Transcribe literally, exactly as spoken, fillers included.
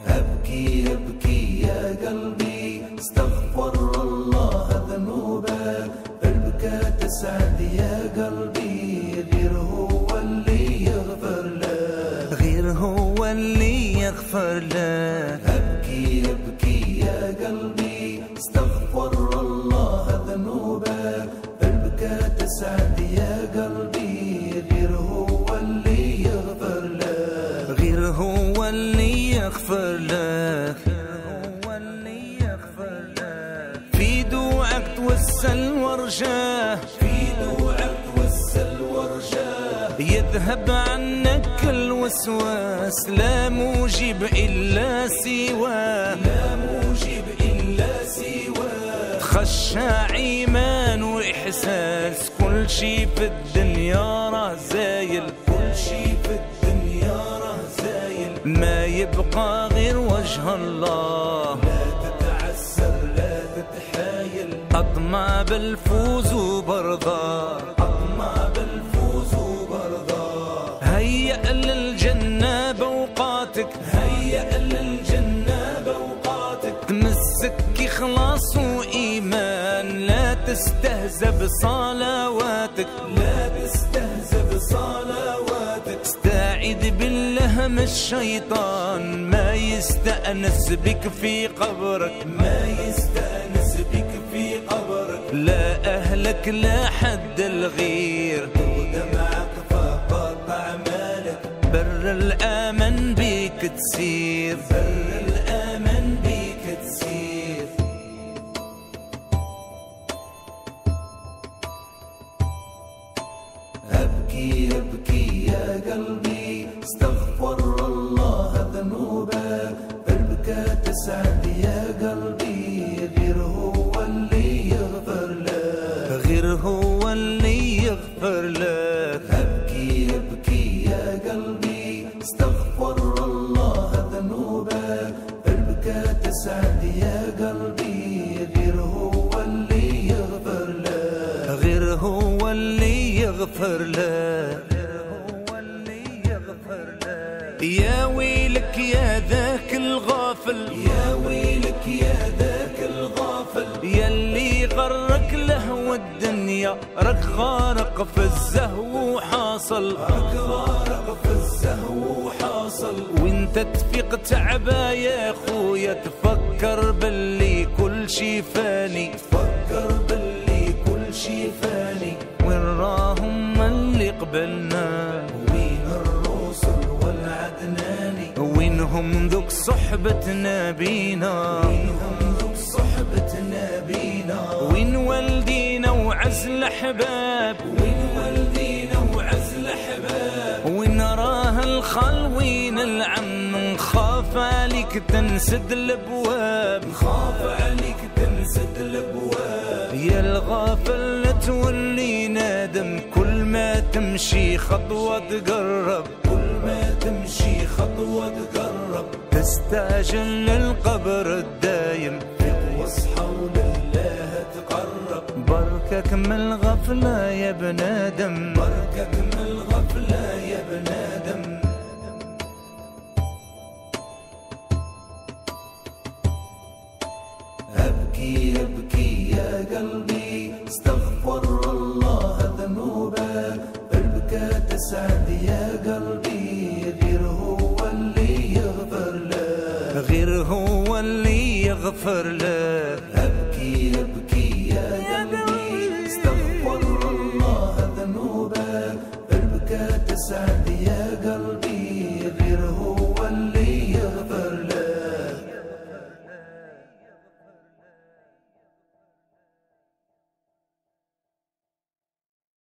أبكي أبكي يا قلبي استغفر الله ذنوبك، بالبكاء تسعد يا قلبي، غير هو اللي يغفر لك، غير هو اللي يغفر لك. أبكي أبكي يا قلبي استغفر الله ذنوبك، بالبكاء تسعد يا قلبي، غير هو اللي يغفر لك، غير هو اللي يغفر لك. في دعاك توسل ورجاه، في دعاك توسل ورجاه، يذهب عنك الوسواس، لا موجب إلا سواه، لا موجب إلا سواه. تخشع إيمان وإحساس، كل شي في الدنيا راه زايل، كل شي في الدنيا راه زايل، ما يبقى غير وجه الله. لا تتعسر لا تتحايل، أطمع بالفوز وبرضاه، أطمع بالفوز وبرضاه. هيأ للجنة بأوقاتك، هيأ للجنة بأوقاتك، تمسك إخلاص وإيمان، لا تستهزأ بصلواتك، لا تستهزأ بصلواتك. استعيذ بالله من الشيطان، ما يستأنس بك في قبرك، ما يستأنس بك في قبرك، لا أهلك لا حد الغير، ودمعك فقط أعمالك، بر الآمن بيك تسير، بر الآمن بيك تسير. أبكي أبكي يا قلبي استغفر الله ذنوبك، بالبكاء تسعد يا قلبي، غير هو اللي يغفر لك، غير هو اللي يغفر لك. أبكي أبكي يا قلبي استغفر الله ذنوبك، بالبكاء تسعد يا قلبي، غير هو اللي يغفر لك، غير هو اللي يغفر لك. يا ويلك يا ذاك الغافل، يا ويلك يا ذاك الغافل، يلي غرك لهو الدنيا، رك غارق في الزهو حاصل، رك غارق في الزهو حاصل. وانت تفيق تعبا يا خويا، تفكر باللي كل شي فاني، تفكر باللي كل شي فاني، وين راهم اللي قبلنا، وين الرسل والعدناني، وينهم ذوك صحبتنا بينا، وينهم ذوك صحبتنا بينا، وين والدينا وعز الأحباب، وين والدينا وعز الأحباب، وين راه الخال وين العم، نخاف عليك تنسد الابواب، نخاف عليك تنسد الابواب. يا الغافل تولي نادم، كل ما تمشي خطوة تقرب، كل ما تمشي خطوة تقرب، تستعجل للقبر الدايم، واصحى ولله تقرب، بركك من الغفلة يا بنادم، بركك من الغفلة يا بنادم. أبكي أبكي يا قلبي استغفر الله ذنوبك، بالبكاء تسعد يا قلبي، غير هو اللي يغفر لك، غير هو اللي يغفر لك. أبكي أبكي يا قلبي استغفر الله ذنوبك، بالبكاء تسعد يا قلبي.